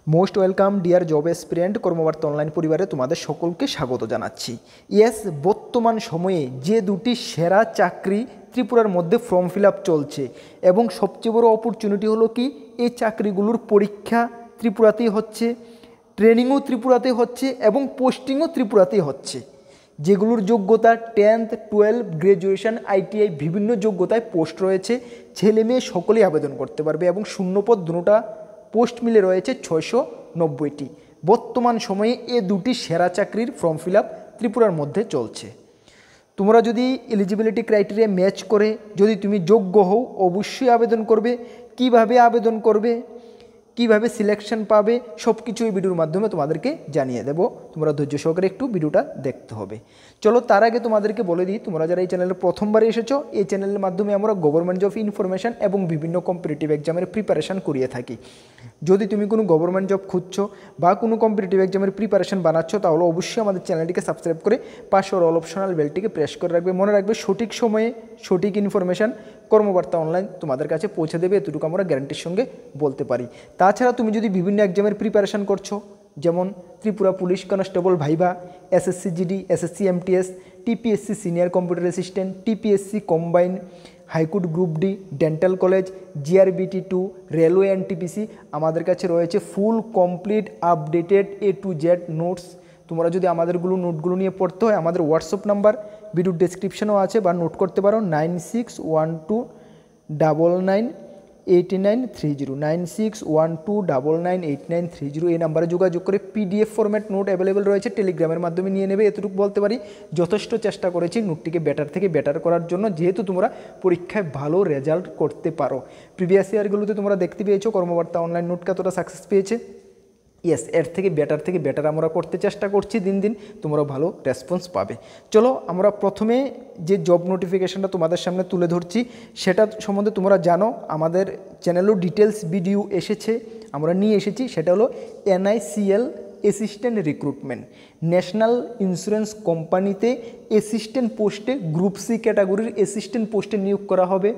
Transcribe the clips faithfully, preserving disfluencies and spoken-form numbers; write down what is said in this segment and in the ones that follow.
Most welcome dear job aspirant কর্মবার্তা online পরিবারে তোমাদের সকলকে স্বাগত জানাচ্ছি। ইয়েস, বর্তমান সময়ে যে দুটি সেরা চাকরি ত্রিপুরার মধ্যে ফর্ম ফিল আপ চলছে এবং সবচেয়ে বড় অপরচুনিটি হলো কি এই চাকরিগুলোর পরীক্ষা ত্রিপুরাতেই হচ্ছে, ট্রেনিংও ত্রিপুরাতে হচ্ছে এবং পোস্টিংও ত্রিপুরাতেই হচ্ছে। যেগুলোর যোগ্যতা টেন্থ টুয়েলভ গ্র্যাজুয়েশন আইটিআই বিভিন্ন যোগ্যতায় পোস্ট রয়েছে, ছেলে মেয়ে সকলেই আবেদন করতে পারবে এবং শূন্যপদ দুটোটা পোস্ট মিলে রয়েছে ছয়শো নব্বইটি। বর্তমান সময়ে এ দুটি সেরা চাকরির ফর্ম ফিল আপ ত্রিপুরার মধ্যে চলছে। তোমরা যদি এলিজিবিলিটি ক্রাইটেরিয়া ম্যাচ করে যদি তুমি যোগ্য হও অবশ্যই আবেদন করবে। কিভাবে আবেদন করবে, কিভাবে সিলেকশন পাবে সব কিছু এই ভিডিওর মাধ্যমে তোমাদেরকে জানিয়ে দেব। তোমরা ধৈর্য সহকারে একটু ভিডিওটা দেখতে হবে। চলো তার আগে তোমাদেরকে বলে দিই, তোমরা যারা এই চ্যানেলে প্রথমবার এসেছো, এই চ্যানেলের মাধ্যমে আমরা গভর্নমেন্ট জব ইনফরমেশান এবং বিভিন্ন কম্পিটিটিভ এক্সামের প্রিপারেশান করিয়ে থাকি। যদি তুমি কোনো গভর্নমেন্ট জব খুঁজছো বা কোনো কম্পিটিটিভ এক্সামের প্রিপারেশান বানাচ্ছো তাহলে অবশ্যই আমাদের চ্যানেলটিকে সাবস্ক্রাইব করে পাশে অল অপশনাল বেলটিকে প্রেস করে রাখবে। মনে রাখবে সঠিক সময়ে সঠিক ইনফরমেশান কর্মবার্তা অনলাইন তোমাদের কাছে পৌঁছে দেবে, এতটুকু আমরা গ্যারান্টির সঙ্গে বলতে পারি। তাছাড়া তুমি যদি বিভিন্ন এক্সামের প্রিপারেশান করছো, যেমন Tripura police constable viva, SSC GD, SSC MTS, TPSC senior computer assistant, TPSC combine, high court group D, dental college, GRBT two, railway NTPC, আমাদের কাছে রয়েছে full complete updated A to Z notes. তোমরা যদি আমাদেরগুলো নোটগুলো নিয়ে পড়তে হয়, আমাদের হোয়াটসঅ্যাপ নাম্বার ভিডিওর ডেসক্রিপশনও আছে বা নোট করতে পারো nine six one two double nine eight nine three zero nine six one two double nine eight nine three zero এই নাম্বারে যোগাযোগ করে পিডিএফ ফরম্যাট নোট অ্যাভেলেবেল রয়েছে, টেলিগ্রামের মাধ্যমে নিয়ে নেবে। এতটুকু বলতে পারি যথেষ্ট চেষ্টা করেছি নোটটিকে বেটার থেকে বেটার করার জন্য, যেহেতু তোমরা পরীক্ষায় ভালো রেজাল্ট করতে পারো। প্রিভিয়াস ইয়ারগুলোতে তোমরা দেখতে পেয়েছো কর্মবার্তা অনলাইন নোট কতটা সাকসেস পেয়েছে। ইয়েস, এর থেকে বেটার থেকে বেটার আমরা করতে চেষ্টা করছি, দিন দিন তোমরা ভালো রেসপন্স পাবে। চলো আমরা প্রথমে যে জব নোটিফিকেশানটা তোমাদের সামনে তুলে ধরছি সেটা সম্বন্ধে তোমরা জানো, আমাদের চ্যানেলেও ডিটেলস ভিডিও এসেছে, আমরা নিয়ে এসেছি। সেটা হলো NICL assistant recruitment, national insurance কোম্পানিতে অ্যাসিস্ট্যান্ট পোস্টে গ্রুপ সি ক্যাটাগরির অ্যাসিস্ট্যান্ট পোস্টে নিয়োগ করা হবে,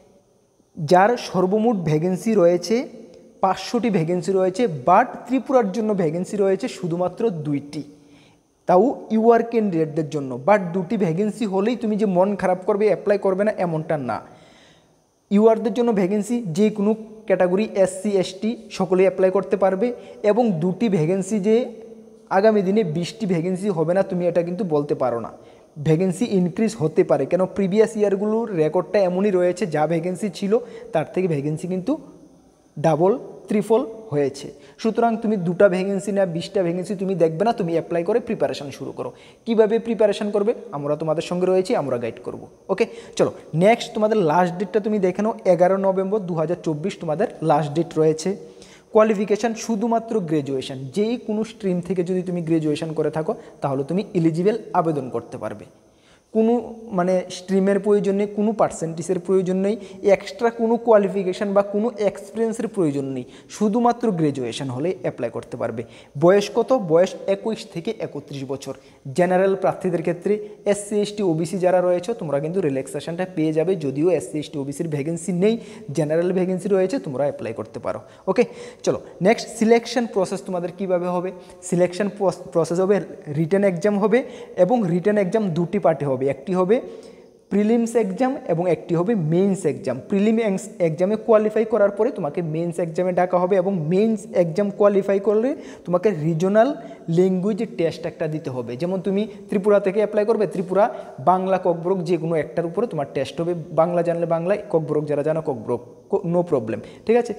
যার সর্বমোট ভ্যাকেন্সি রয়েছে পাঁচশোটি ভ্যাকেন্সি রয়েছে, বাট ত্রিপুরার জন্য ভ্যাকেন্সি রয়েছে শুধুমাত্র দুইটি, তাও ইউআর ক্যান্ডিডেটদের জন্য। বাট দুটি ভ্যাকেন্সি হলেই তুমি যে মন খারাপ করবে অ্যাপ্লাই করবে না এমনটা না। ইউআরদের জন্য ভ্যাকেন্সি যে কোনো ক্যাটাগরি এসসি এসটি সকলেই অ্যাপ্লাই করতে পারবে এবং দুটি ভ্যাকেন্সি যে আগামী দিনে বিশটি ভ্যাকেন্সি হবে না তুমি এটা কিন্তু বলতে পারো না। ভ্যাকেন্সি ইনক্রিজ হতে পারে, কেন প্রিভিয়াস ইয়ারগুলোর রেকর্ডটা এমনই রয়েছে, যা ভ্যাকেন্সি ছিল তার থেকে ভ্যাকেন্সি কিন্তু ডাবল ত্রিফল হয়েছে। সুতরাং তুমি দুটা ভ্যাকেন্সি না বিশটা ভ্যাকেন্সি তুমি দেখবে না, তুমি অ্যাপ্লাই করে প্রিপারেশান শুরু করো। কিভাবে প্রিপারেশান করবে আমরা তোমাদের সঙ্গে রয়েছি, আমরা গাইড করব। ওকে চলো নেক্সট তোমাদের লাস্ট ডেটটা তুমি দেখে নাও, এগারো নভেম্বর দু হাজার চব্বিশ তোমাদের লাস্ট ডেট রয়েছে। কোয়ালিফিকেশান শুধুমাত্র গ্র্যাজুয়েশান, যেই কোনো স্ট্রিম থেকে যদি তুমি গ্র্যাজুয়েশান করে থাকো তাহলে তুমি এলিজিবল আবেদন করতে পারবে। কোনো মানে স্ট্রিমের প্রয়োজন নেই, কোনো পার্সেন্টেজের প্রয়োজন নেই, এক্সট্রা কোনো কোয়ালিফিকেশান বা কোনো এক্সপিরিয়েন্সের প্রয়োজন নেই, শুধুমাত্র গ্র্যাজুয়েশান হলে অ্যাপ্লাই করতে পারবে। বয়স কত? বয়স একুশ থেকে একত্রিশ বছর। জেনারেল প্রার্থীদের ক্ষেত্রে এসসি এসটি ওবিসি যারা রয়েছে তোমরা কিন্তু রিল্যাক্সেশনটা পেয়ে যাবে, যদিও এসসি এসটি ওবিসির ভ্যাকেন্সি নেই, জেনারেল ভ্যাকেন্সি রয়েছে, তোমরা অ্যাপ্লাই করতে পারো। ওকে চলো নেক্সট সিলেকশন প্রসেস তোমাদের কিভাবে হবে। সিলেকশন প্রসেস হবে রিটেন এক্সাম হবে এবং রিটেন এক্সাম দুটি পার্টে হবে, একটি হবে প্রিলিমস এক্সাম এবং একটি হবে মেইনস এক্সাম। প্রিলিম এক্সামে কোয়ালিফাই করার পরে তোমাকে মেইনস এক্সামে ডাকা হবে এবং মেইনস এক্সাম কোয়ালিফাই করলে তোমাকে রিজনাল ল্যাঙ্গুয়েজ টেস্ট একটা দিতে হবে। যেমন তুমি ত্রিপুরা থেকে অ্যাপ্লাই করবে, ত্রিপুরা বাংলা ককব্রক যে কোনো একটার উপরে তোমার টেস্ট হবে, বাংলা জানলে বাংলায়, ককব্রক যারা জানো ককব্রক, নো প্রবলেম, ঠিক আছে।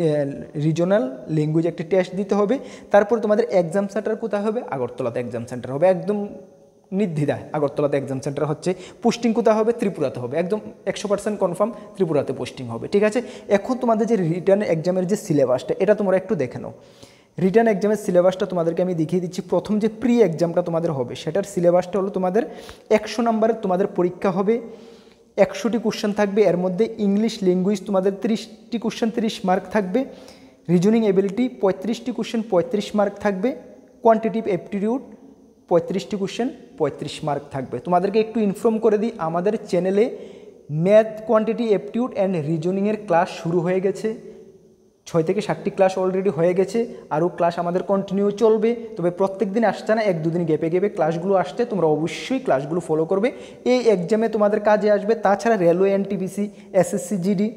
রিজনাল ল্যাঙ্গুয়েজ একটি টেস্ট দিতে হবে। তারপর তোমাদের এক্সাম সেন্টার কোথায় হবে? আগরতলাতে এক্সাম সেন্টার হবে, একদম নির্দ্বিধায় আগরতলাতে এক্সাম সেন্টার হচ্ছে। পোস্টিং কোথায় হবে? ত্রিপুরাতে হবে, একদম একশো পার্সেন্ট কনফার্ম ত্রিপুরাতে পোস্টিং হবে, ঠিক আছে। এখন তোমাদের যে রিটার্ন এক্সামের যে সিলেবাসটা এটা তোমরা একটু দেখে নাও। রিটার্ন এক্সামের সিলেবাসটা তোমাদেরকে আমি দেখিয়ে দিচ্ছি। প্রথম যে প্রি এক্সামটা তোমাদের হবে সেটার সিলেবাসটা হলো তোমাদের একশো নম্বরের তোমাদের পরীক্ষা হবে, একশোটি কোশ্চেন থাকবে, এর মধ্যে ইংলিশ ল্যাঙ্গুয়েজ তোমাদের তিরিশটি কোশ্চেন তিরিশ মার্ক থাকবে, রিজনিং এবিলিটি পঁয়ত্রিশটি কোশ্চেন পঁয়ত্রিশ মার্ক থাকবে, কোয়ান্টিটিভ অ্যাপটিটিউড পঁয়ত্রিশটি কোশ্চেন পঁয়ত্রিশ মার্ক থাকবে। তোমাদেরকে একটু ইনফর্ম করে দিই, আমাদের চ্যানেলে ম্যাথ কোয়ান্টিটি অ্যাপটিটিউড অ্যান্ড রিজনিংয়ের ক্লাস শুরু হয়ে গেছে। ছয় থেকে সাতটি ক্লাস অলরেডি হয়ে গেছে, আরও ক্লাস আমাদের কন্টিনিউ চলবে। তবে প্রত্যেক দিন আসছে না, এক দুদিন গ্যাপে গ্যাপে ক্লাসগুলো আসছে, তোমরা অবশ্যই ক্লাসগুলো ফলো করবে। এই এক্সামে তোমাদের কাজে আসবে। তাছাড়া রেলওয়ে, এনটিপিসি, এসএসসি জিডি,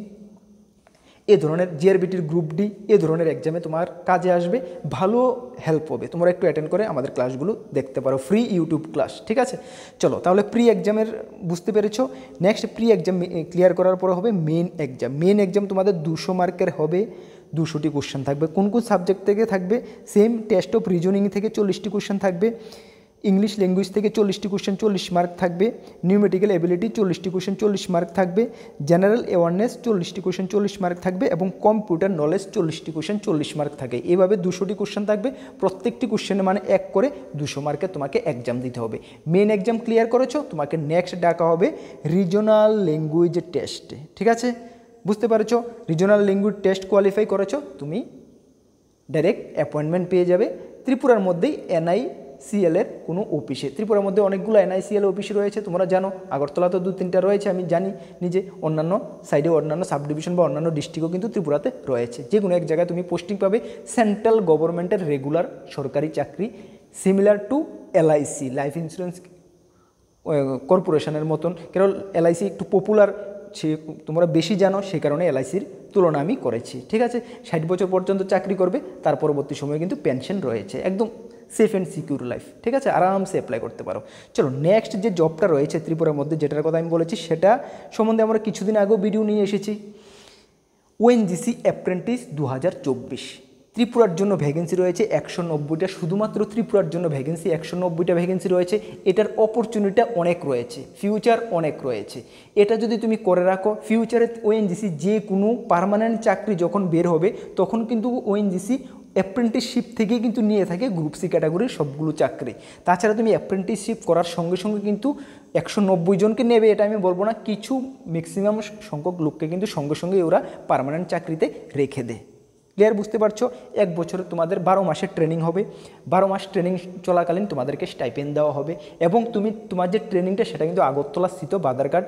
এ ধরনের জিআরবিটির গ্রুপ ডি, এ ধরনের এক্সামে তোমার কাজে আসবে, ভালো হেল্প হবে। তোমরা একটু অ্যাটেন্ড করে আমাদের ক্লাসগুলো দেখতে পারো, ফ্রি ইউটিউব ক্লাস, ঠিক আছে। চলো তাহলে প্রি এক্সামের বুঝতে পেরেছো। নেক্সট প্রি এক্সাম ক্লিয়ার করার পরে হবে মেন এক্সাম। মেন এক্সাম তোমাদের দুশো মার্কের হবে, দুশোটি কোশ্চেন থাকবে। কোন কোন সাবজেক্ট থেকে থাকবে? সেম টেস্ট অফ রিজনিং থেকে চল্লিশটি কোশ্চেন থাকবে, ইংলিশ ল্যাঙ্গুয়েজ থেকে চল্লিশটি কোশ্চেন চল্লিশ মার্ক থাকবে, নিউমেটিক্যাল এবিলিটি চল্লিশটি কোশ্চেন চল্লিশ মার্ক থাকবে, জেনারেল অ্যাওয়ারনেস চল্লিশটি কোশ্চেন চল্লিশ মার্ক থাকবে এবং কম্পিউটার নলেজ চল্লিশটি কোশ্চেন চল্লিশ মার্ক থাকে। এভাবে দুশোটি কোশ্চেন থাকবে, প্রত্যেকটি কোশ্চেনে মানে এক করে দুশো মার্কে তোমাকে এক্সাম দিতে হবে। মেন এক্সাম ক্লিয়ার করেছো, তোমাকে নেক্সট ডাকা হবে রিজনাল ল্যাঙ্গুয়েজ টেস্টে, ঠিক আছে। বুঝতে পারছো, রিজনাল ল্যাঙ্গুয়েজ টেস্ট কোয়ালিফাই করেছো, তুমি ডাইরেক্ট অ্যাপয়েন্টমেন্ট পেয়ে যাবে ত্রিপুরার মধ্যেই এনআই সিএলের কোনো অফিসে। ত্রিপুরার মধ্যে অনেকগুলো এনআইসিএল অফিস রয়েছে, তোমরা জানো। আগরতলা তো দু তিনটা রয়েছে, আমি জানি নিজে। অন্যান্য সাইডে অন্যান্য সাব ডিভিশন বা অন্যান্য ডিস্ট্রিক্টও কিন্তু ত্রিপুরাতে রয়েছে। যে কোনো এক জায়গায় তুমি পোস্টিং পাবে, সেন্ট্রাল গভর্নমেন্টের রেগুলার সরকারি চাকরি, similar to LIC, life insurance কর্পোরেশনের মতন। কারণ এলআইসি একটু পপুলার, সে তোমরা বেশি জানো, সেই কারণে এলআইসির তুলনা আমি করেছি, ঠিক আছে। ষাট বছর পর্যন্ত চাকরি করবে, তার পরবর্তী সময়ে কিন্তু পেনশন রয়েছে। একদম সেফ অ্যান্ড সিকিউর লাইফ, ঠিক আছে, আরামসে অ্যাপ্লাই করতে পারো। চলো নেক্সট যে জবটা রয়েছে ত্রিপুরার মধ্যে, যেটার কথা আমি বলেছি, সেটা সম্বন্ধে আমরা কিছুদিন আগেও ভিডিও নিয়ে এসেছি। ওএনজিসি অ্যাপ্রেন্টিস দু হাজার চব্বিশ ত্রিপুরার জন্য ভ্যাকেন্সি রয়েছে একশো নব্বইটা, শুধুমাত্র ত্রিপুরার জন্য ভ্যাকেন্সি একশো নব্বইটা ভ্যাকেন্সি রয়েছে। এটার অপরচুনিটি অনেক রয়েছে, ফিউচার অনেক রয়েছে। এটা যদি তুমি করে রাখো, ফিউচারে ওএনজিসি যে কোনো পার্মানেন্ট চাকরি যখন বের হবে, তখন কিন্তু ওএনজিসি অ্যাপ্রেন্টিসশিপ থেকেই কিন্তু নিয়ে থাকে গ্রুপ সি ক্যাটাগরির সবগুলো চাকরি। তাছাড়া তুমি অ্যাপ্রেন্টিসশিপ করার সঙ্গে সঙ্গে কিন্তু একশো নব্বই জনকে নেবে এটা আমি বলবো না, কিছু ম্যাক্সিমাম সংখ্যক লোককে কিন্তু সঙ্গে সঙ্গে ওরা পার্মানেন্ট চাকরিতে রেখে দেয়। ক্লিয়ার, বুঝতে পারছো? এক বছরে তোমাদের বারো মাসের ট্রেনিং হবে, বারো মাস ট্রেনিং চলাকালীন তোমাদেরকে স্টাইপেন্ড দেওয়া হবে এবং তুমি তোমার যে ট্রেনিংটা সেটা কিন্তু আগরতলা স্থিত বাদারঘাট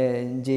যে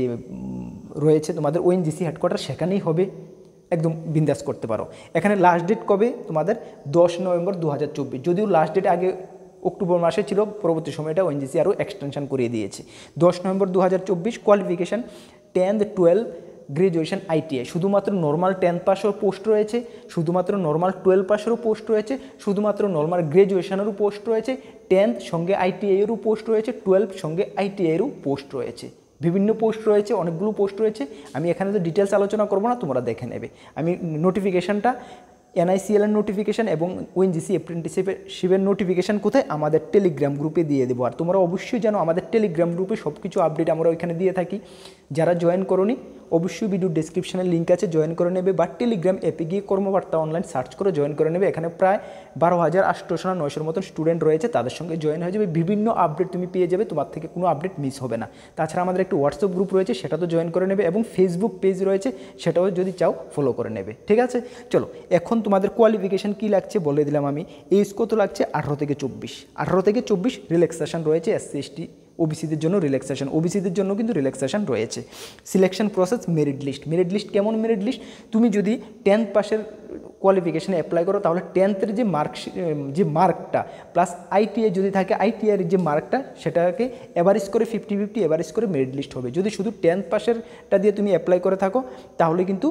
রয়েছে তোমাদের ওএনজিসি হেডকোয়ার্টার, সেখানেই হবে। একদম বিন্দাস করতে পারো। এখানে লাস্ট ডেট কবে? তোমাদের দশ নভেম্বর দু হাজার চব্বিশ। যদিও লাস্ট ডেট আগে অক্টোবর মাসে ছিল, পরবর্তী সময়টা ওএনজিসি আরও এক্সটেনশন করিয়ে দিয়েছে। দশ নভেম্বর দু হাজার চব্বিশ। Qualification tenth twelfth graduation ITI, শুধুমাত্র নর্মাল টেন্থ পাসেরও পোস্ট রয়েছে, শুধুমাত্র নর্মাল টুয়েলভ পাসেরও পোস্ট রয়েছে, শুধুমাত্র নর্মাল গ্রাজুয়েশনেরও পোস্ট রয়েছে, টেন্থ সঙ্গে আইটিআইয়েরও পোস্ট রয়েছে, টুয়েলভ সঙ্গে আইটিআইয়েরও পোস্ট রয়েছে। বিভিন্ন পোস্ট রয়েছে, অনেকগুলো পোস্ট রয়েছে। আমি এখানে তো ডিটেলস আলোচনা করবো না, তোমরা দেখে নেবে। আমি নোটিফিকেশানটা এনআইসিএলের নোটিফিকেশান এবং ওএনজিসি অ্যাপ্রেন্টিসশিপের নোটিফিকেশান কোথায়? আমাদের টেলিগ্রাম গ্রুপে দিয়ে দেবো। আর তোমরা অবশ্যই জানো আমাদের টেলিগ্রাম গ্রুপে সব কিছু আপডেট আমরা ওইখানে দিয়ে থাকি। যারা জয়েন করোনি অবশ্যই ভিডিও ডেসক্রিপশনের লিঙ্ক আছে, জয়েন করে নেবে, বা টেলিগ্রাম অ্যাপে গিয়ে কর্মবার্তা অনলাইন সার্চ করে জয়েন করে নেবে। এখানে প্রায় বারো হাজার আটশোশো না নয়শোর মতন স্টুডেন্ট রয়েছে, তাদের সঙ্গে জয়েন হয়ে যাবে। বিভিন্ন আপডেট তুমি পেয়ে যাবে, তোমার থেকে কোনো আপডেট মিস হবে না। তাছাড়া আমাদের একটা হোয়াটসঅ্যাপ গ্রুপ রয়েছে, সেটা তো জয়েন করে নেবে, এবং ফেসবুক পেজ রয়েছে, সেটাও যদি চাও ফলো করে নেবে, ঠিক আছে। চলো এখন তোমাদের কোয়ালিফিকেশান কী লাগছে বলে দিলাম আমি। এজ কত লাগছে? আঠারো থেকে চব্বিশ। আঠারো থেকে চব্বিশ রিল্যাক্সেশন রয়েছে এসসি এসটি ওবিসিদের জন্য রিল্যাক্সেশন, ওবিসিদের জন্য কিন্তু রিল্যাক্সেশন রয়েছে। Selection process merit list. Merit list কেমন মেরিট লিস্ট? তুমি যদি টেন্থ পাসের কোয়ালিফিকেশানে অ্যাপ্লাই করো, তাহলে টেন্থের যে মার্ক যে মার্কটা প্লাস আইটিআই যদি থাকে, আইটিআইয়ের যে মার্কটা সেটাকে এভারেজ করে ফিফটি ফিফটি এভারেজ করে মেরিট লিস্ট হবে। যদি শুধু টেন্থ পাসেরটা দিয়ে তুমি অ্যাপ্লাই করে থাকো, তাহলে কিন্তু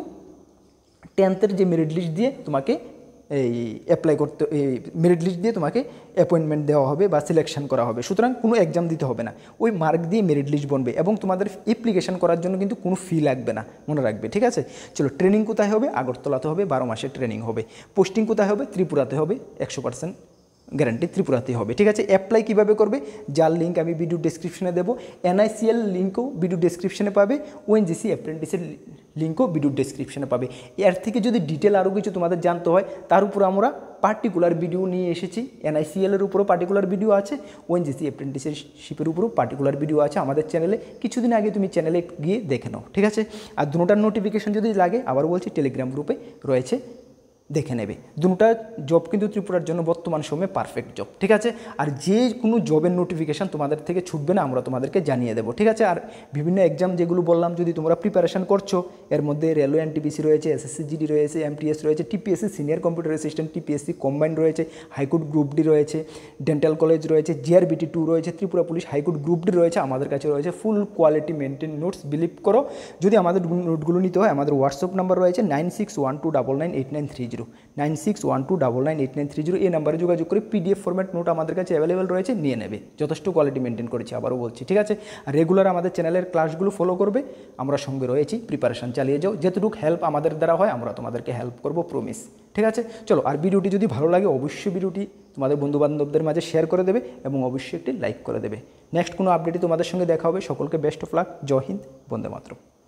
টেন্থের যে মেরিট লিস্ট দিয়ে তোমাকে এই অ্যাপ্লাই করতে, এই মেরিট লিস্ট দিয়ে তোমাকে অ্যাপয়েন্টমেন্ট দেওয়া হবে বা সিলেকশন করা হবে। সুতরাং কোনো এক্সাম দিতে হবে না, ওই মার্ক দিয়ে মেরিট লিস্ট বনবে, এবং তোমাদের অ্যাপ্লিকেশন করার জন্য কিন্তু কোনো ফি লাগবে না, মনে রাখবে, ঠিক আছে। চলো ট্রেনিং কোথায় হবে? আগরতলাতে হবে, বারো মাসের ট্রেনিং হবে। পোস্টিং কোথায় হবে? ত্রিপুরাতে হবে, একশো পার্সেন্ট গ্যারান্টি ত্রিপুরাতেই হবে, ঠিক আছে। অ্যাপ্লাই কীভাবে করবে? যার লিঙ্ক আমি ভিডিও ডেসক্রিপশনে দেবো, এনআইসিএল লিঙ্কও ভিডিও ডেসক্রিপশনে পাবে, ওএনজিসি অ্যাপ্রেন্টিসের লিঙ্কও ভিডিও ডেসক্রিপশনে পাবে। এর থেকে যদি ডিটেল আরও কিছু তোমাদের জানতে হয়, তার উপর আমরা পার্টিকুলার ভিডিও নিয়ে এসেছি। এনআইসিএলের উপরও পার্টিকুলার ভিডিও আছে, ওএনজিসি অ্যাপ্রেন্টিসশিপের উপরও পার্টিকুলার ভিডিও আছে আমাদের চ্যানেলে। কিছুদিন আগে তুমি চ্যানেলে গিয়ে দেখে নাও, ঠিক আছে। আর দুটোটার নোটিফিকেশন যদি লাগে, আবার বলছি টেলিগ্রাম গ্রুপে রয়েছে, দেখে নেবে। দুটা জব কিন্তু ত্রিপুরার জন্য বর্তমান সময়ে পারফেক্ট জব, ঠিক আছে। আর যে কোনো জবের নোটিফিকেশান তোমাদের থেকে ছুটবে না, আমরা তোমাদেরকে জানিয়ে দেবো, ঠিক আছে। আর বিভিন্ন এক্সাম যেগুলো বললাম যদি তোমরা প্রিপারেশন করছো, এর মধ্যে রেলওয়ে এনটিপিসি রয়েছে, এসএসসি জিডি রয়েছে, এমটিএস রয়েছে, TPSC senior computer assistant, TPSC combined রয়েছে, হাইকোর্ট গ্রুপ ডি রয়েছে, ডেন্টাল কলেজ রয়েছে, জিআরবিটি টু রয়েছে, Tripura police high court group D রয়েছে, আমাদের কাছে রয়েছে full quality maintain notes. Believe করো, যদি আমাদের নোটগুলো নিতে হয় আমাদের হোয়াটসঅ্যাপ নাম্বার রয়েছে nine six one two double nine eight nine three zero nine six one two double nine eight nine three zero এই নাম্বারে যোগাযোগ করে পিডিএফ ফরম্যাট নোট আমাদের কাছে অ্যাভেলেবেল রয়েছে, নিয়ে নেবে। যথেষ্ট কোয়ালিটি মেনটেন করেছি, আবারও বলছি, ঠিক আছে। আর রেগুলার আমাদের চ্যানেলের ক্লাসগুলো ফলো করবে, আমরা সঙ্গে রয়েছি, প্রিপারেশন চালিয়ে যাও। যেটুকু হেল্প আমাদের দ্বারা হয় আমরা তোমাদেরকে হেল্প করবো, প্রমিস, ঠিক আছে। চলো, আর ভিডিওটি যদি ভালো লাগে অবশ্যই ভিডিওটি তোমাদের বন্ধুবান্ধবদের মাঝে শেয়ার করে দেবে এবং অবশ্যই একটি লাইক করে দেবে। নেক্সট কোনো আপডেটে তোমাদের সঙ্গে দেখা হবে। সকলকে best of luck. Jai Hind, Vande Mataram.